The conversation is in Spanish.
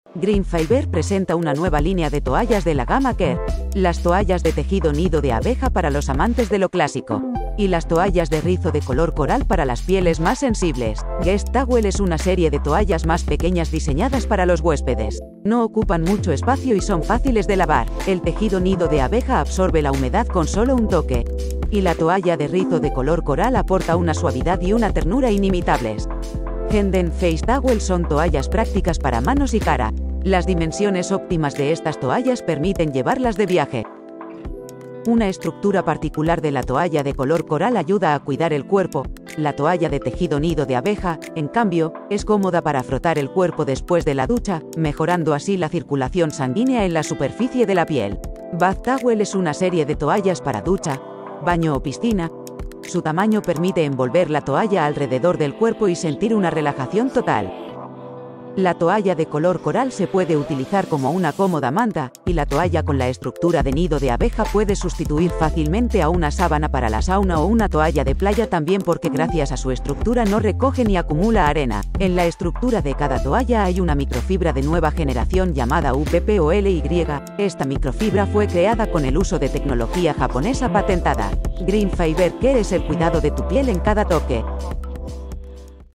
Green Fiber presenta una nueva línea de toallas de la gama Care. Las toallas de tejido nido de abeja para los amantes de lo clásico. Y las toallas de rizo de color coral para las pieles más sensibles. Guest Towel es una serie de toallas más pequeñas diseñadas para los huéspedes. No ocupan mucho espacio y son fáciles de lavar. El tejido nido de abeja absorbe la humedad con solo un toque. Y la toalla de rizo de color coral aporta una suavidad y una ternura inimitables. Henden Face Towel son toallas prácticas para manos y cara. Las dimensiones óptimas de estas toallas permiten llevarlas de viaje. Una estructura particular de la toalla de color coral ayuda a cuidar el cuerpo. La toalla de tejido nido de abeja, en cambio, es cómoda para frotar el cuerpo después de la ducha, mejorando así la circulación sanguínea en la superficie de la piel. Bath Towel es una serie de toallas para ducha, baño o piscina. Su tamaño permite envolver la toalla alrededor del cuerpo y sentir una relajación total. La toalla de color coral se puede utilizar como una cómoda manta, y la toalla con la estructura de nido de abeja puede sustituir fácilmente a una sábana para la sauna o una toalla de playa también porque gracias a su estructura no recoge ni acumula arena. En la estructura de cada toalla hay una microfibra de nueva generación llamada UPPOLY. Esta microfibra fue creada con el uso de tecnología japonesa patentada. Green Fiber Care es el cuidado de tu piel en cada toque.